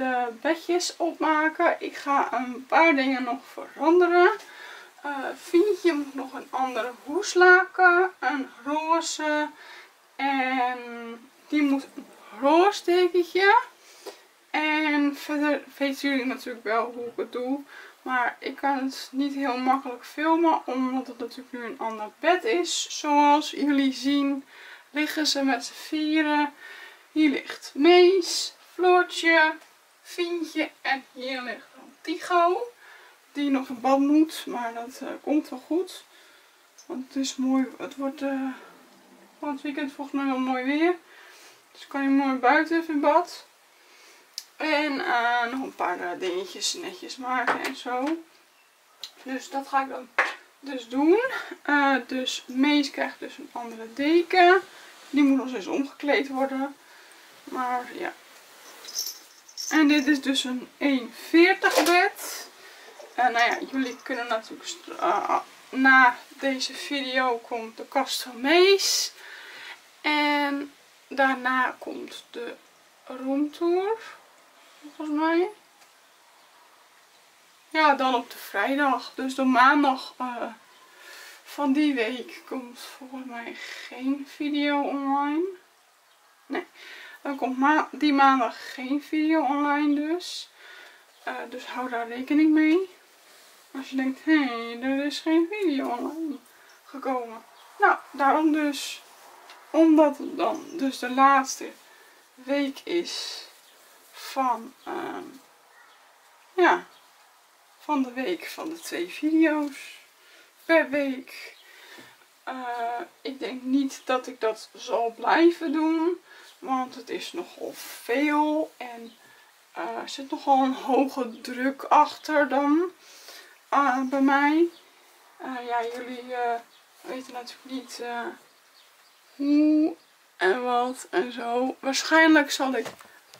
de bedjes opmaken. Ik ga een paar dingen nog veranderen. Fientje moet nog een andere hoeslaken, een roze en die moet een roze dekentje. En verder weten jullie natuurlijk wel hoe ik het doe. Maar ik kan het niet heel makkelijk filmen, omdat het natuurlijk nu een ander bed is. Zoals jullie zien liggen ze met z'n vieren. Hier ligt Mees, Floortje, Fientje en hier ligt dan Tigo. Die nog in bad moet, maar dat komt wel goed. Want het is mooi, het wordt van het weekend volgens mij wel mooi weer. Dus kan je mooi buiten even in bad. En nog een paar dingetjes netjes maken en zo. Dus dat ga ik dan dus doen. Dus Mees krijgt dus een andere deken. Die moet nog eens omgekleed worden. Maar ja. En dit is dus een 1,40 bed. Nou ja, jullie kunnen natuurlijk na deze video komt de kast van Mees. En daarna komt de roomtour. Volgens mij. Ja, dan op de vrijdag. Dus de maandag van die week komt volgens mij geen video online. Nee, dan komt die maandag geen video online dus. Dus hou daar rekening mee. Als je denkt, hé, er is geen video online gekomen. Nou, daarom dus. Omdat het dan dus de laatste week is van, ja, van de week van de 2 video's per week. Ik denk niet dat ik dat zal blijven doen. Want het is nogal veel. En er zit nogal een hoge druk achter dan. Bij mij. Ja, jullie weten natuurlijk niet hoe en wat en zo. Waarschijnlijk zal ik...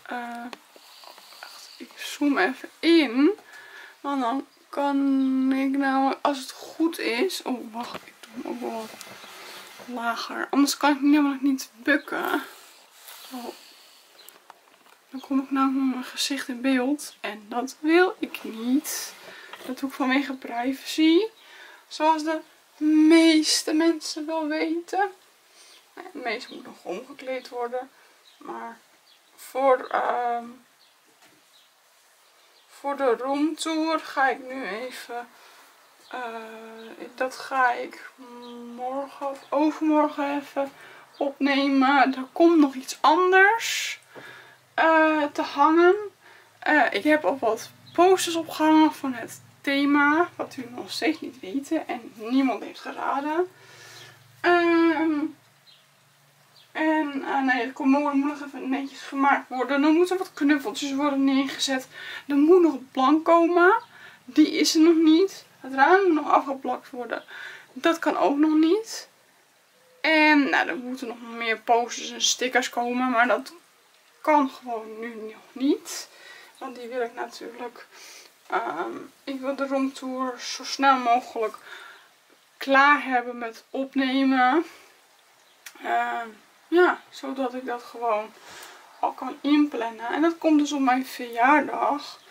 ik zoom even in. Want dan kan ik nou, als het goed is... Oh, wacht. Ik doe hem ook wel wat lager. Anders kan ik namelijk niet bukken. Oh. Dan kom ik nou met mijn gezicht in beeld. En dat wil ik niet. Dat doe ik vanwege privacy. Zoals de meeste mensen wel weten. De meeste moet nog omgekleed worden. Maar voor de roomtour ga ik nu even... dat ga ik morgen of overmorgen even opnemen. Er komt nog iets anders te hangen. Ik heb al wat posters opgehangen van het thema. Wat jullie nog steeds niet weten. En niemand heeft geraden. Nee, het moet nog even netjes gemaakt worden. Er moeten wat knuffeltjes worden neergezet. Er moet nog een plank komen. Die is er nog niet. Het raam moet nog afgeplakt worden. Dat kan ook nog niet. En nou, er moeten nog meer posters en stickers komen. Maar dat kan gewoon nu nog niet. Want die wil ik natuurlijk... ik wil de roomtour zo snel mogelijk klaar hebben met opnemen. Ja, zodat ik dat gewoon al kan inplannen. En dat komt dus op mijn verjaardag.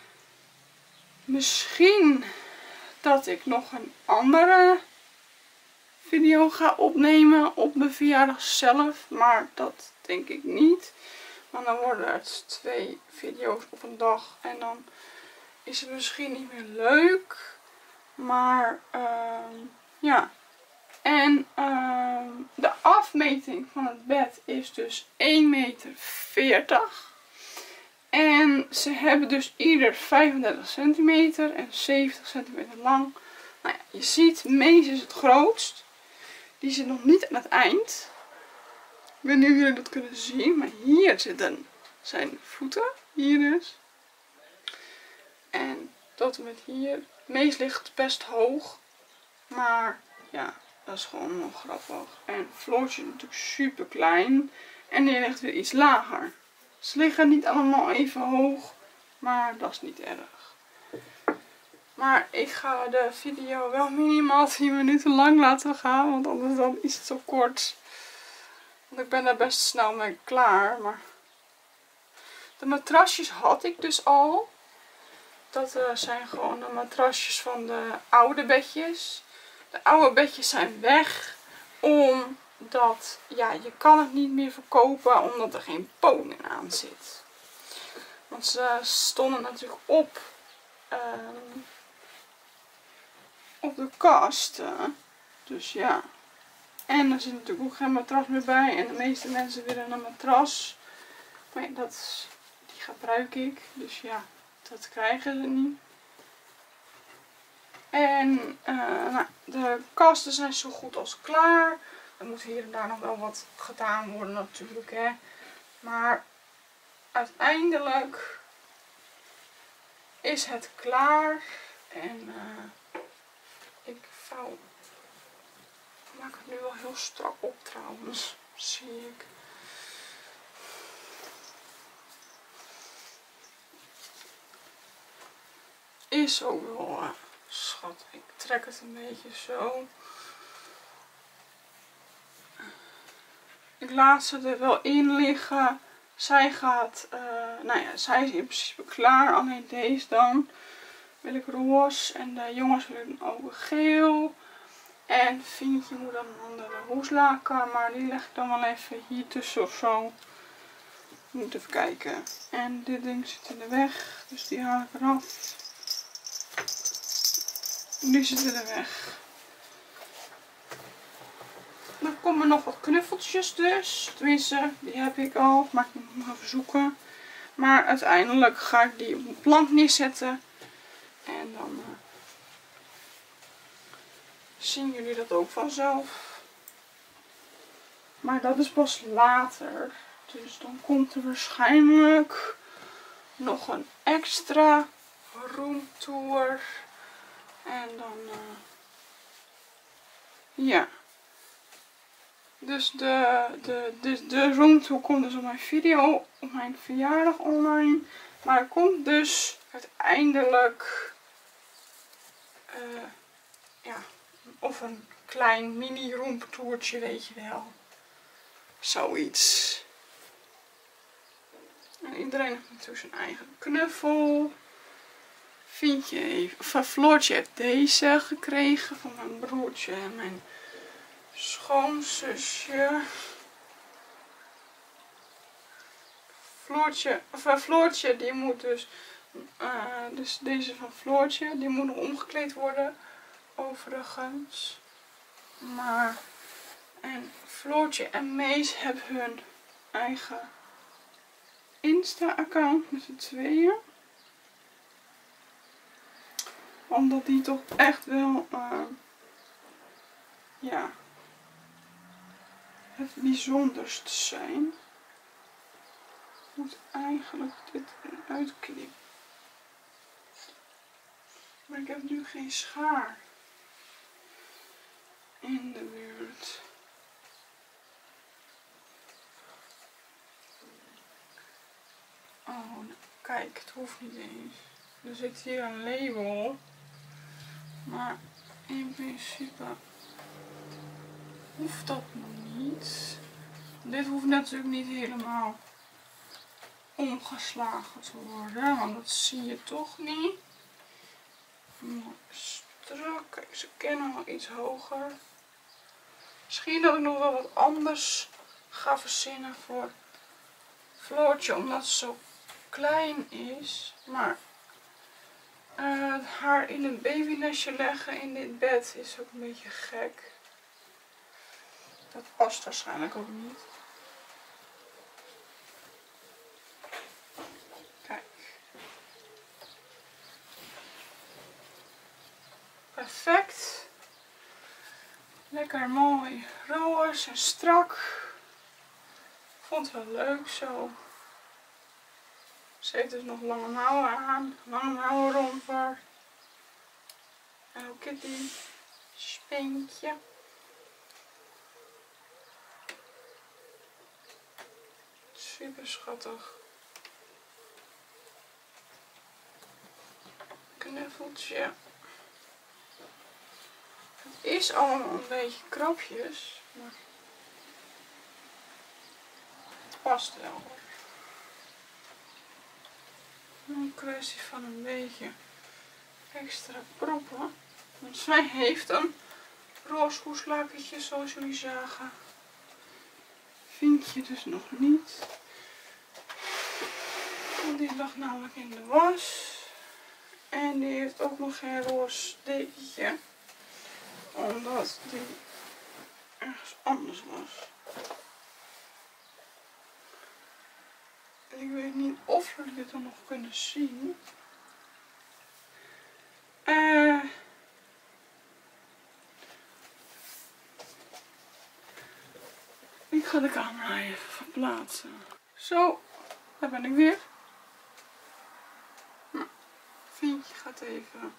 Misschien dat ik nog een andere video ga opnemen op de verjaardag zelf. Maar dat denk ik niet. Want dan worden het 2 video's op een dag. En dan is het misschien niet meer leuk. Maar ja. En de afmeting van het bed is dus 1,40 meter. En ze hebben dus ieder 35 centimeter en 70 centimeter lang. Nou ja, je ziet, Mees is het grootst. Die zit nog niet aan het eind. Ik weet niet of jullie dat kunnen zien, maar hier zitten zijn voeten. Hier dus. En tot en met hier. Mees ligt best hoog. Maar ja, dat is gewoon nog grappig. En Floortje is natuurlijk super klein. En die ligt weer iets lager. Ze liggen niet allemaal even hoog. Maar dat is niet erg. Maar ik ga de video wel minimaal 10 minuten lang laten gaan. Want anders dan is het zo kort. Want ik ben daar best snel mee klaar. Maar De matrasjes had ik dus al. Dat zijn gewoon de matrasjes van de oude bedjes. De oude bedjes zijn weg. Omdat, ja, je kan het niet meer verkopen omdat er geen poot meer aan zit. Want ze stonden natuurlijk op de kasten. Dus ja. En er zit natuurlijk ook geen matras meer bij. En de meeste mensen willen een matras. Maar ja, die gebruik ik. Dus ja, dat krijgen ze niet. En nou, de kasten zijn zo goed als klaar. Er moet hier en daar nog wel wat gedaan worden natuurlijk. Hè. Maar uiteindelijk is het klaar. En ik maak het nu wel heel strak op trouwens. Zie ik. Is ook wel schat. Ik trek het een beetje zo. Ik laat ze er wel in liggen. Zij gaat, nou ja, zij is in principe klaar. Alleen deze dan wil ik roze. En de jongens willen ook geel. En Fientje moet dan een andere hoeslaken. Maar die leg ik dan wel even hier tussen of zo. Ik moet even kijken. En dit ding zit in de weg. Dus die haal ik eraf. Die zit in de weg. Dan komen nog wat knuffeltjes dus. Tenminste, die heb ik al. Maar ik moet nog even zoeken. Maar uiteindelijk ga ik die op een plank neerzetten. En dan zien jullie dat ook vanzelf. Maar dat is pas later. Dus dan komt er waarschijnlijk nog een extra roomtour. En dan ja. Dus de roomtour komt dus op mijn video, op mijn verjaardag online. Maar er komt dus uiteindelijk ja, of een klein mini roomtourtje, weet je wel. Zoiets. En iedereen heeft natuurlijk zijn eigen knuffel. Floortje heeft deze gekregen van mijn broertje en mijn schoonzusje. Floortje die moet dus deze van Floortje, die moet nog omgekleed worden overigens. Maar en Floortje en Mees hebben hun eigen Insta-account met z'n tweeën. Omdat die toch echt wel ja, het bijzonderst zijn. Ik moet eigenlijk dit eruit knippen. Maar ik heb nu geen schaar in de buurt. Oh, nou, kijk, het hoeft niet eens. Er zit hier een label. Maar in principe hoeft dat nog niet. Dit hoeft natuurlijk niet helemaal omgeslagen te worden, want dat zie je toch niet. Maar strak, kijk, ze kennen wel iets hoger. Misschien dat ik nog wel wat anders ga verzinnen voor Floortje, omdat ze zo klein is. Maar haar in een babynestje leggen in dit bed is ook een beetje gek. Dat past waarschijnlijk ook niet. Kijk. Perfect. Lekker mooi roze en strak. Vond het wel leuk zo. Ze heeft dus nog lange mouwen aan. Lange mouwen romper. Hello Kitty. Speentje. Super schattig. Knuffeltje. Het is allemaal een beetje krapjes. Maar het past wel. Een kwestie van een beetje extra proppen. Want zij heeft een roze hoeslakentje zoals jullie zagen. Vind je dus nog niet. Want die lag namelijk in de was. En die heeft ook nog geen roze dekentje. Omdat die ergens anders was. Ik weet niet of jullie het dan nog kunnen zien. Ik ga de camera even verplaatsen. Zo, daar ben ik weer. Nou, Fientje gaat even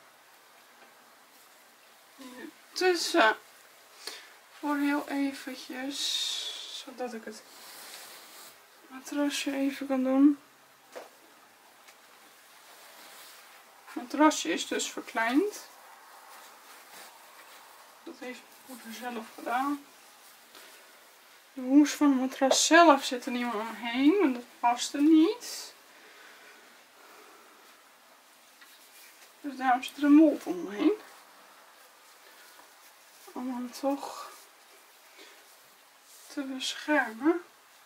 hier tussen. Voor heel eventjes. Zodat ik het matrasje even kan doen. Het matrasje is dus verkleind. Dat heeft mijn moeder zelf gedaan. De hoes van het matras zelf zit er niet meer omheen, want dat past er niet. Dus daarom zit er een mol omheen. Om hem toch te beschermen.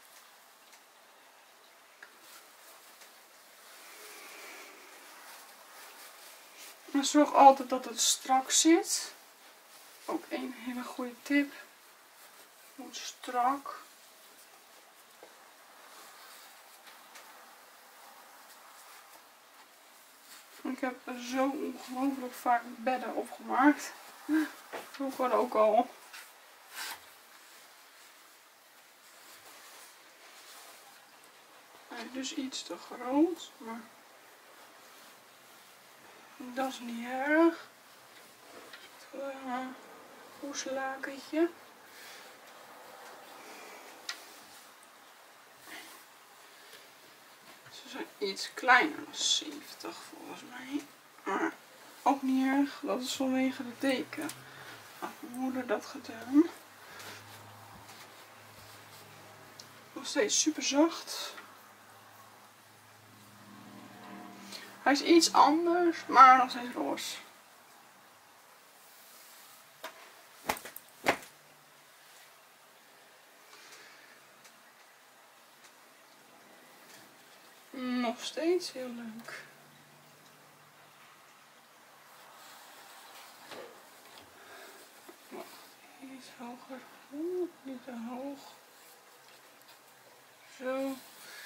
En zorg altijd dat het strak zit. Ook een hele goede tip. Moet strak. Ik heb zo ongelooflijk vaak bedden opgemaakt. Vroeger ook al. Hij is dus iets te groot, maar dat is niet erg. Hoeslakentje. Ze zijn iets kleiner dan 70 volgens mij. Maar ook niet erg. Dat is vanwege de deken. Had mijn moeder dat gedaan. Nog steeds super zacht. Hij is iets anders, maar nog steeds roze. Nog steeds heel leuk. Iets hoger. Oeh, niet te hoog. Zo.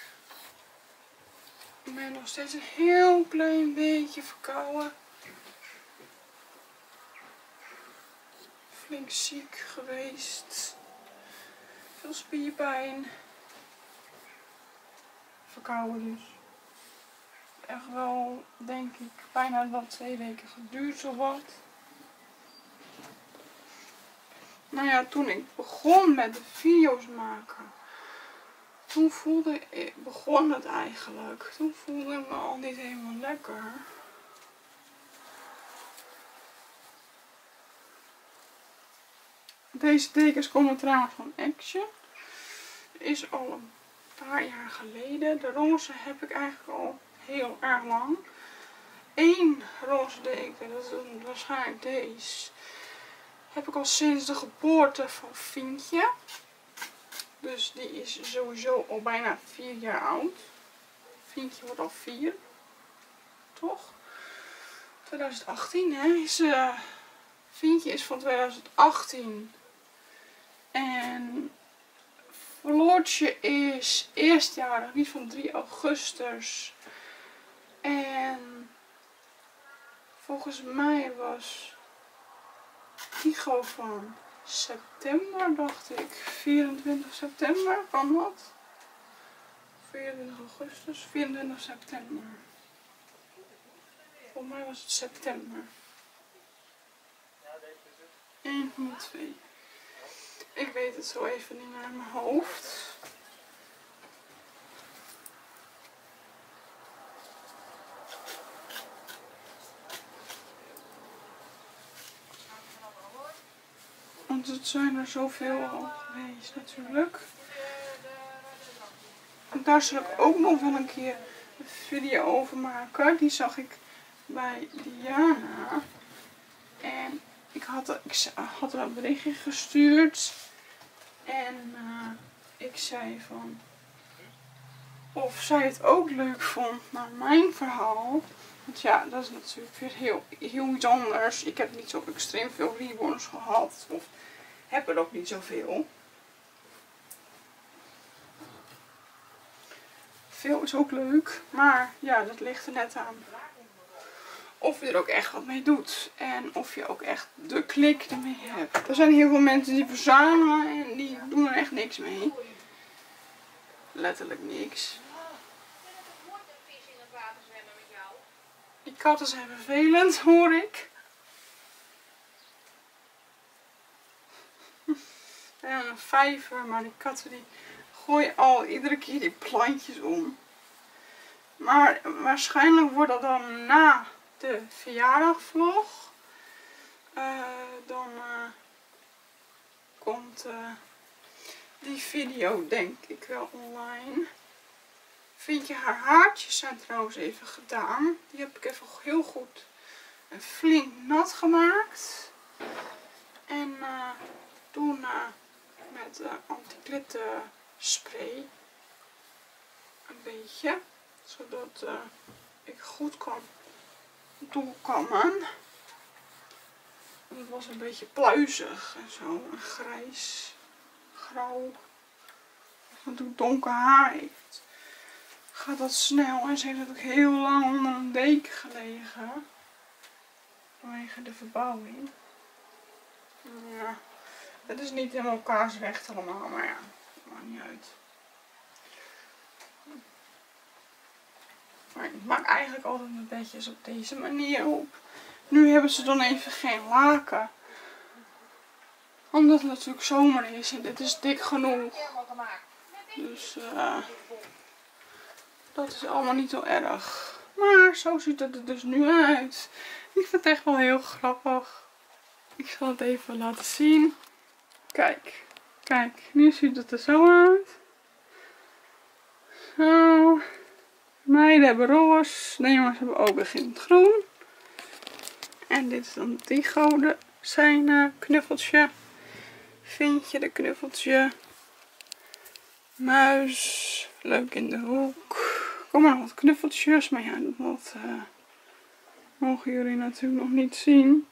Ik ben nog steeds een heel klein beetje verkouden. Flink ziek geweest. Veel spierpijn. Verkouden dus. Echt wel, denk ik, bijna wel 2 weken geduurd zowat. Nou ja, toen ik begon met de video's maken. Toen begon het eigenlijk. Toen voelde ik me al niet helemaal lekker. Deze dekens komen trouwens van Action. Is al een paar jaar geleden. De roze heb ik eigenlijk al heel erg lang. 1 roze deken, dat is waarschijnlijk deze. Heb ik al sinds de geboorte van Fientje. Dus die is sowieso al bijna 4 jaar oud. Fientje wordt al 4. Toch? 2018 hè. Fientje is van 2018. En Floortje is eerstjarig, niet van 3 augustus. En volgens mij was Tycho van september, dacht ik. 24 september, kan dat? 24 augustus, 24 september. Volgens mij was het september. 1 van de 2. Ik weet het zo even niet naar mijn hoofd. Want het zijn er zoveel al geweest natuurlijk. En daar zal ik ook nog wel een keer video over maken. Die zag ik bij Diana. En ik had haar een berichtje gestuurd. En ik zei van of zij het ook leuk vond naar mijn verhaal. Want ja, dat is natuurlijk weer heel iets anders. Ik heb niet zo extreem veel reborns gehad. Of heb er ook niet zoveel. Veel is ook leuk. Maar ja, dat ligt er net aan of je er ook echt wat mee doet. En of je ook echt de klik ermee hebt. Er zijn heel veel mensen die verzamelen en die doen er echt niks mee. Letterlijk niks. Die katten zijn vervelend, hoor ik. En een vijver, maar die katten die gooien al iedere keer die plantjes om. Maar waarschijnlijk wordt dat dan na de verjaardagvlog. Dan komt die video denk ik wel online. Vind je haar haartjes zijn trouwens even gedaan. Die heb ik even heel goed en flink nat gemaakt. En toen met anti-glitter spray een beetje. Zodat ik goed kan doorkammen. Het was een beetje pluizig en zo. En grijs, grauw. Als het natuurlijk donker haar heeft, gaat dat snel. En ze heeft natuurlijk heel lang onder een deken gelegen. Vanwege de verbouwing. Ja, het is niet helemaal kaarsrecht allemaal, maar ja, dat maakt niet uit. Maar ik maak eigenlijk altijd mijn bedjes op deze manier op. Nu hebben ze dan even geen laken. Omdat het natuurlijk zomer is en dit is dik genoeg. Dus dat is allemaal niet zo erg. Maar zo ziet het er dus nu uit. Ik vind het echt wel heel grappig. Ik zal het even laten zien. Kijk, kijk, nu ziet het er zo uit. Zo. Meiden hebben roze, de jongens hebben ook begint groen. En dit is dan die gouden zijn knuffeltje. Vintje, de knuffeltje. Muis, leuk in de hoek. Kom maar nog wat knuffeltjes, maar ja, dat mogen jullie natuurlijk nog niet zien.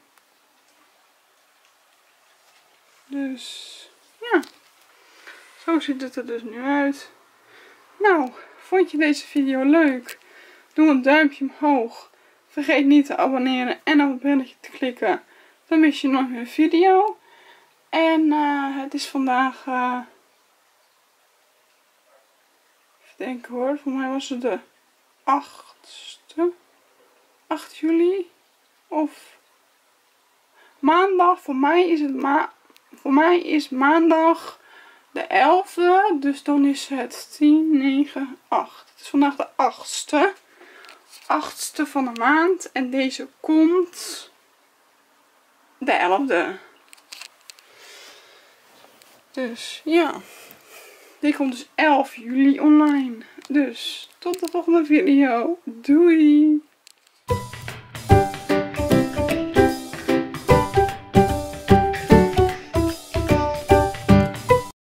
Dus ja, zo ziet het er dus nu uit. Nou, vond je deze video leuk? Doe een duimpje omhoog. Vergeet niet te abonneren en op het belletje te klikken. Dan mis je nooit meer een video. En het is vandaag, even denken hoor, voor mij was het de 8 juli. Of maandag, voor mij is maandag de 11e, dus dan is het 10, 9, 8. Het is vandaag de 8e van de maand en deze komt de 11e. Dus ja, die komt dus 11 juli online. Dus tot de volgende video. Doei!